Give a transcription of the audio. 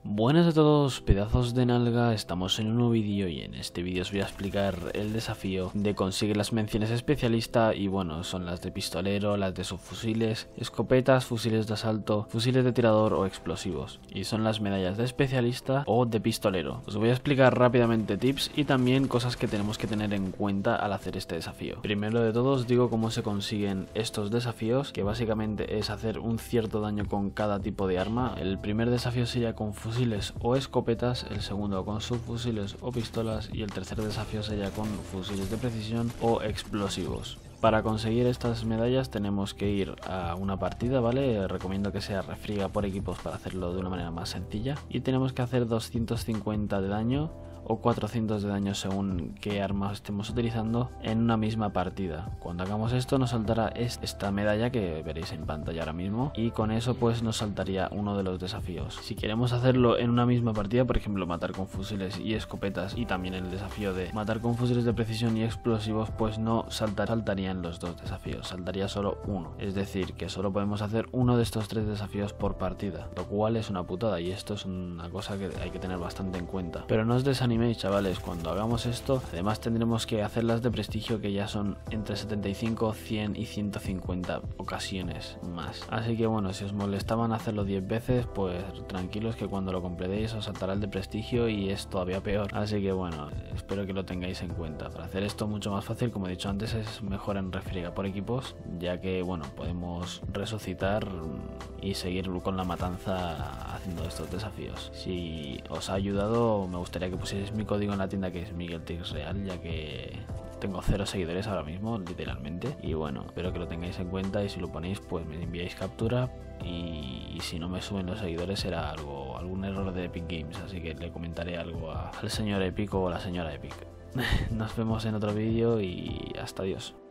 Buenas a todos, pedazos de nalga, estamos en un nuevo vídeo y en este vídeo os voy a explicar el desafío de conseguir las menciones especialista y bueno, son las de pistolero, las de subfusiles, escopetas, fusiles de asalto, fusiles de tirador o explosivos y son las medallas de especialista o de pistolero. Os voy a explicar rápidamente tips y también cosas que tenemos que tener en cuenta al hacer este desafío. Primero de todo os digo cómo se consiguen estos desafíos, que básicamente es hacer un cierto daño con cada tipo de arma. El primer desafío sería con fusiles o escopetas, el segundo con subfusiles o pistolas y el tercer desafío sería con fusiles de precisión o explosivos. Para conseguir estas medallas tenemos que ir a una partida, ¿vale? Recomiendo que sea refriega por equipos para hacerlo de una manera más sencilla y tenemos que hacer 250 de daño o 400 de daño según qué arma estemos utilizando en una misma partida. Cuando hagamos esto nos saltará esta medalla que veréis en pantalla ahora mismo y con eso pues nos saltaría uno de los desafíos. Si queremos hacerlo en una misma partida, por ejemplo matar con fusiles y escopetas y también el desafío de matar con fusiles de precisión y explosivos, pues no saltarían los dos desafíos, saltaría solo uno. Es decir, que solo podemos hacer uno de estos tres desafíos por partida, lo cual es una putada y esto es una cosa que hay que tener bastante en cuenta. Pero no os desaniméis, chavales, cuando hagamos esto además tendremos que hacer las de prestigio, que ya son entre 75, 100 y 150 ocasiones más. Así que bueno, si os molestaban hacerlo 10 veces, pues tranquilos que cuando lo completéis os saltará el de prestigio y es todavía peor. Así que bueno, espero que lo tengáis en cuenta. Para hacer esto mucho más fácil, como he dicho antes, es mejor en refriega por equipos, ya que bueno, podemos resucitar y seguir con la matanza haciendo estos desafíos. Si os ha ayudado, me gustaría que pusierais mi código en la tienda, que es MiguelTixReal, ya que tengo 0 seguidores ahora mismo, literalmente. Y bueno, espero que lo tengáis en cuenta y si lo ponéis pues me enviáis captura y si no me suben los seguidores será algún error de Epic Games, así que le comentaré algo al señor Epic o a la señora Epic. Nos vemos en otro vídeo y hasta adiós.